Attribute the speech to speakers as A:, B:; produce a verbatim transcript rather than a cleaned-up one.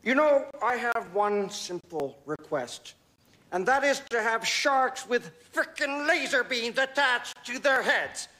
A: You know, I have one simple request, and that is to have sharks with frickin' laser beams attached to their heads.